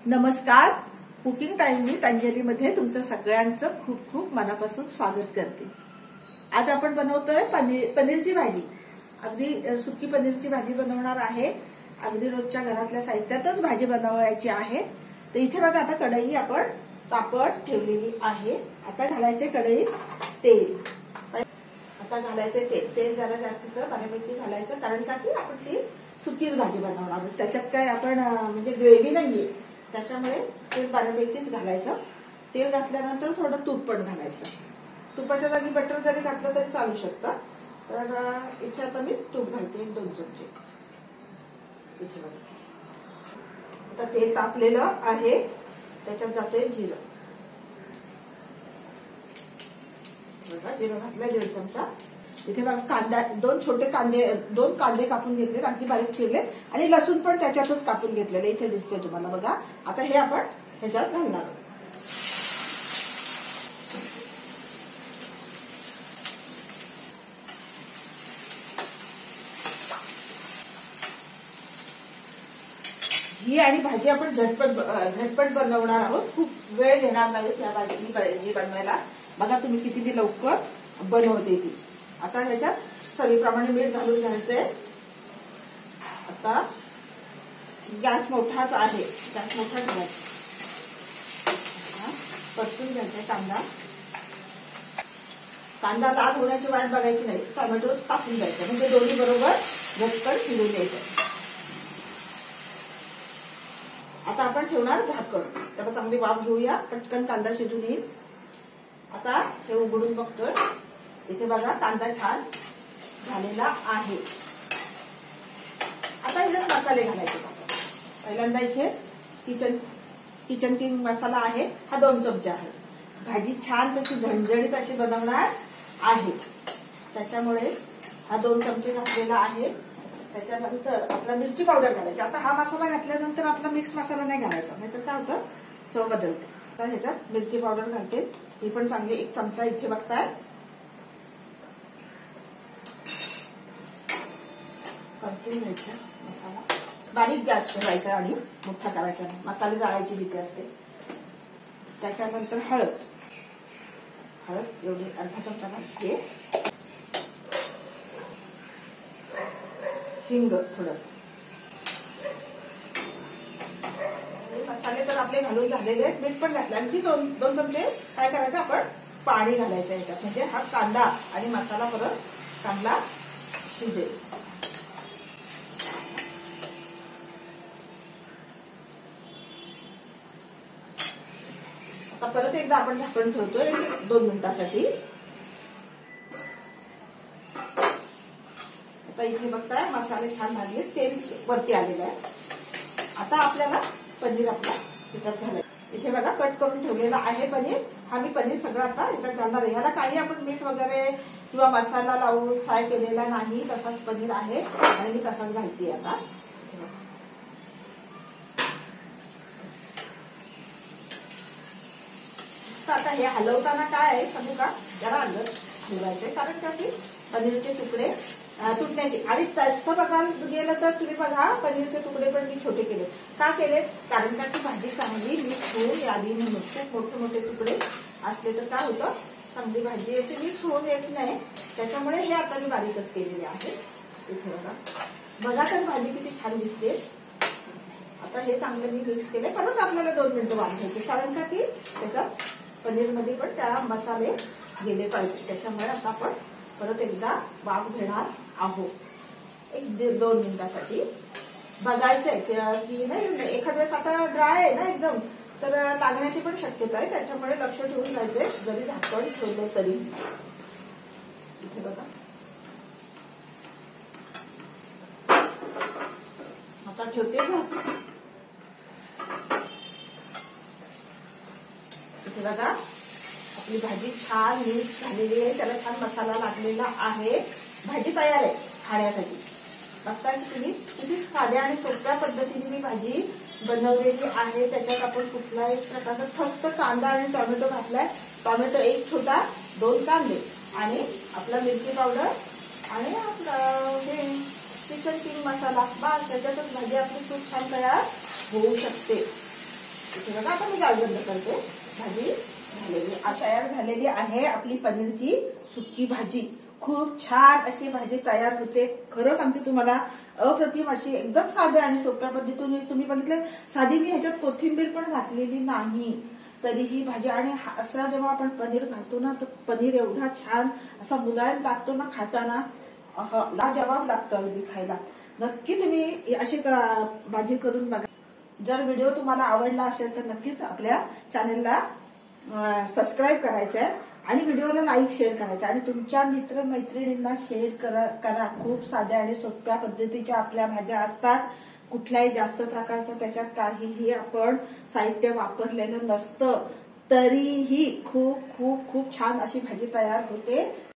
नमस्कार. Cooking time with Anjali मध्ये तुमचं सगळ्यांचं खूप खूप मनापासून स्वागत करते. आज आपण बनवतोय पनीरची भाजी. अगदी सुकी पनीरची भाजी बनवणार आहे. अगदी रोजच्या घरातल्या साहित्यातच भाजी बनवायची आहे. तर इथे बघा आता कढई आपण तापत ठेवलेली आहे. आता घालायचे कढईत तेल. आता घालायचे तेल जरा जास्तीचं बऱ्यापैकी घालायचं, कारण का की आपण ती सुकीच भाजी बनवणार आहोत. त्याच्यात काय आपण म्हणजे ग्रेव्ही नाहीये, त्याच्यामुळे तेल बऱ्यापैकीच घालायचं. तेल घातल्यानंतर थोडं तूप पण घालायचं. तुपाच्या जागी बटर जरी घातलं तरी चालू शकतं. तर इथे आता मी तूप घालते 1-2 चमचे. इथे बघा आता तेल तापलेलं आहे, त्याच्यात जातोय जिरं. बघा जिरं घातलं 1.5 चमचा. इथे बघा कांदा, 2 कांदे कापून घेतले, अगदी बारीक चिरले, आणि लसूण पण त्याच्यातच कापून घेतलेले इथे दिसते तुम्हाला बघा. आता हे आपण ह्याच्यात घालणार. ही आणि भाजी आपण झटपट बनवणार आहोत. खूप वेळ घेणार नाही या भाजी बनवायला. बघा तुम्ही किती लवकर बनवते ती. आता ह्याच्यात चवीप्रमाणे मीठ घालून घ्यायचंय. आता गॅस मोठाच आहे, गॅस मोठा करायचा. परतून घ्यायचा कांदा लाल होण्याची वाट बघायची नाही. टोमॅटो टाकून द्यायचं, म्हणजे दोन्ही बरोबर झटपट शिजून द्यायचं. आता आपण ठेवणार झाकण. त्याला चांगली वाफ घेऊया, पटकन कांदा शिजून येईल. आता हे उघडून बघतोय. इथे बघा कांदा छान झालेला आहे. आता इथे मसाले घालायचे. पहिल्यांदा इथे किचन किंग मसाला आहे, हा 2 चमचे आहे. भाजी छानपैकी झणझणीत अशी बनवणार आहे, त्याच्यामुळे हा 2 चमचे घातलेला आहे. त्याच्यानंतर आपला मिरची पावडर घालायची. आता हा मसाला घातल्यानंतर आपला मिक्स मसाला नाही घालायचा, नाहीतर काय होतं चव बदलते. तर ह्याच्यात मिरची पावडर घालते. ही पण चांगली 1 चमचा इथे बघताय. परतून घ्यायचा मसाला. बारीक गॅस ठेवायचा आणि मोठा करायचा नाही, मसाले जाळायची भीती असते. त्याच्यानंतर हळद एवढी अर्धा चमचा घालते. हिंग थोडस. मसाले तर आपले घालून झालेले आहेत. मीठ पण घातलं. अगदी 2 चमचे काय करायचं आपण पाणी घालायचं याच्यात, म्हणजे हा कांदा आणि मसाला परत चांगला शिजेल. आता परत एकदा आपण झाकण ठेवतोय 2 मिनिटांसाठी. आता इथे बघताय मसाले छान भाजले, तेल वरती आलेलं आहे. आता आपल्याला पनीर आपला त्याच्यात घालायचं. इथे बघा कट करून ठेवलेला आहे पनीर. हा मी पनीर सगळं आता याच्यात घालणार आहे. ह्याला काही आपण मीठ वगैरे किंवा मसाला लावून फ्राय केलेला नाही, तसाच पनीर आहे आणि मी तसाच घालते आता. आता हे हलवताना काय आहे सांगू का, जरा अंदर हलवायचंय, कारण का की पनीरचे तुकडे तुटण्याचे. आणि तसं बघायला गेलं तर तुम्ही बघा पनीरचे तुकडे पण मी छोटे केले. का केले, कारण का की भाजी चांगली मिक्स होऊन यावी म्हणून. खूप मोठे तुकडे असले तर काय होतं, चांगली भाजी अशी मिक्स होऊन येत नाही, त्याच्यामुळे हे आता मी बारीकच केलेले आहे. इथे बघा तर भाजी किती छान दिसते. आता हे चांगलं मी मिक्स केले. परत आपल्याला 2 मिनिटं वाफ घ्यायची, कारण का की त्याच्यात पनीरमध्ये पण त्या मसाले गेले पाहिजे. त्याच्यामुळे आता आपण परत एकदा वाफ घेणार आहोत 1-2 मिनिटांसाठी. बघायचंय की नाही, एखाद वेळेस आता ड्राय आहे ना एकदम, तर लागण्याची पण शक्यता आहे. त्याच्यामुळे लक्ष ठेवून जायचंय जरी झाकण ठेवलं तरी. इथे बघा आता ठेवते ना. इथे बघा आपली भाजी छान मिक्स झालेली आहे, त्याला छान मसाला लागलेला आहे. भाजी तयार आहे खाण्यासाठी. बघताय तुम्ही किती साध्या आणि सोप्या पद्धतीने मी भाजी बनवलेली आहे. त्याच्यात आपण कुठलाही प्रकारचा फक्त कांदा आणि टोमॅटो घातलाय. टोमॅटो 1 छोटा, 2 कांदे आणि आपला मिरची पावडर आणि आपलं हे किचन किंग मसाला. बस त्याच्यातच भाजी आपली खूप छान तयार होऊ शकते. हे बघा आता मी गॅस बंद करते. भाजी झालेली तयार झालेली आहे आपली पनीरची सुकी भाजी. खूप छान अशी भाजी तयार होते. खरं सांगते तुम्हाला, अप्रतिम अशी एकदम साध्या आणि सोप्या पद्धतीने तुम्ही बघितले. साधी मी ह्याच्यात कोथिंबीर पण घातलेली नाही तरी ही भाजी. आणि असा जेव्हा आपण पनीर घालतो ना तर पनीर एवढा छान असा मुलायम लागतो ना खाताना, लाजवाब लागतो अगदी खायला. नक्की तुम्ही अशी भाजी करून बघा. जर व्हिडिओ तुम्हाला आवडला असेल तर नक्कीच आपल्या चॅनलला सबस्क्राईब करायचं आहे आणि व्हिडिओला लाईक शेअर करायचं आणि तुमच्या मित्रमैत्रिणींना शेअर करा. खूप साध्या आणि सोप्या पद्धतीच्या आपल्या भाज्या असतात. कुठल्याही जास्त प्रकारचं त्याच्यात काहीही आपण साहित्य वापरलेलं नसतं, तरीही खूप खूप खूप छान अशी भाजी तयार होते.